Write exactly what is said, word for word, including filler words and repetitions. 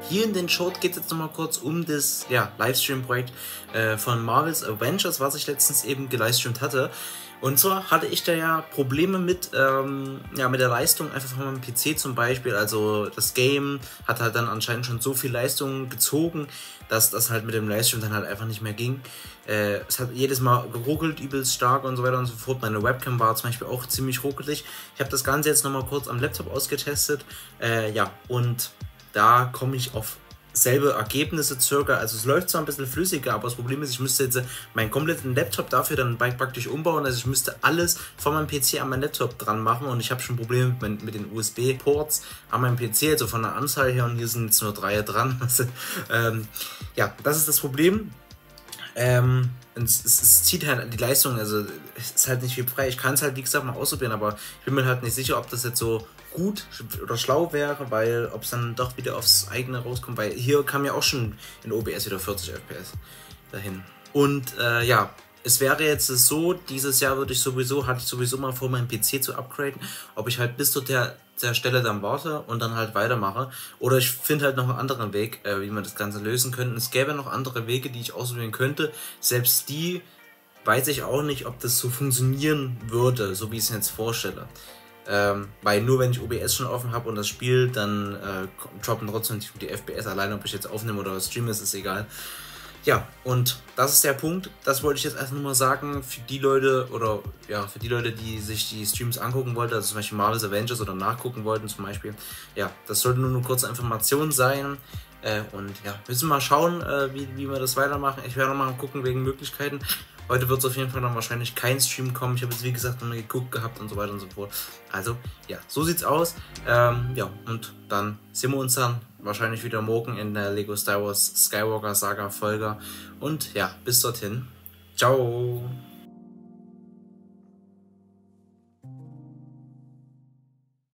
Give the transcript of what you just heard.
Hier in den Short geht es jetzt nochmal kurz um das ja, Livestream-Projekt äh, von Marvel's Avengers, was ich letztens eben gelivestreamt hatte. Und zwar hatte ich da ja Probleme mit, ähm, ja, mit der Leistung einfach von meinem P C zum Beispiel. Also das Game hat halt dann anscheinend schon so viel Leistung gezogen, dass das halt mit dem Livestream dann halt einfach nicht mehr ging. Äh, es hat jedes Mal geruckelt, übelst stark und so weiter und so fort. Meine Webcam war zum Beispiel auch ziemlich ruckelig. Ich habe das Ganze jetzt nochmal kurz am Laptop ausgetestet. Äh, ja, und da komme ich auf selbe Ergebnisse circa, also es läuft zwar ein bisschen flüssiger, aber das Problem ist, ich müsste jetzt meinen kompletten Laptop dafür dann praktisch umbauen, also ich müsste alles von meinem P C an meinen Laptop dran machen und ich habe schon Probleme mit, mit den U S B-Ports an meinem P C, also von der Anzahl her, und hier sind jetzt nur drei dran. Also, ähm, ja, das ist das Problem. Ähm, es, es, es zieht halt die Leistung, also es ist halt nicht viel frei. Ich kann es halt, wie gesagt, mal ausprobieren, aber ich bin mir halt nicht sicher, ob das jetzt so gut oder schlau wäre, weil ob es dann doch wieder aufs eigene rauskommt, weil hier kam ja auch schon in O B S wieder vierzig F P S dahin. Und äh, ja, es wäre jetzt so, dieses Jahr würde ich sowieso, hatte ich sowieso mal vor, meinen P C zu upgraden, ob ich halt bis zu der, der Stelle dann warte und dann halt weitermache. Oder ich finde halt noch einen anderen Weg, äh, wie man das Ganze lösen könnte. Es gäbe noch andere Wege, die ich ausprobieren könnte. Selbst die weiß ich auch nicht, ob das so funktionieren würde, so wie ich es mir jetzt vorstelle. Ähm, weil nur wenn ich O B S schon offen habe und das Spiel, dann äh, droppen trotzdem die F P S, alleine ob ich jetzt aufnehme oder streame, ist es egal. Ja, und das ist der Punkt, das wollte ich jetzt erst nur mal sagen, für die Leute, oder ja, für die Leute, die sich die Streams angucken wollten, also zum Beispiel Marvel's Avengers oder nachgucken wollten zum Beispiel. Ja, das sollte nur eine kurze Information sein. Äh, und ja, müssen wir mal schauen, äh, wie, wie wir das weitermachen. Ich werde noch mal gucken wegen Möglichkeiten. Heute wird es auf jeden Fall dann wahrscheinlich kein Stream kommen. Ich habe jetzt wie gesagt noch mal geguckt gehabt und so weiter und so fort. Also ja, so sieht's aus. Ähm, ja, und dann sehen wir uns dann wahrscheinlich wieder morgen in der Lego Star Wars Skywalker Saga Folge. Und ja, bis dorthin. Ciao.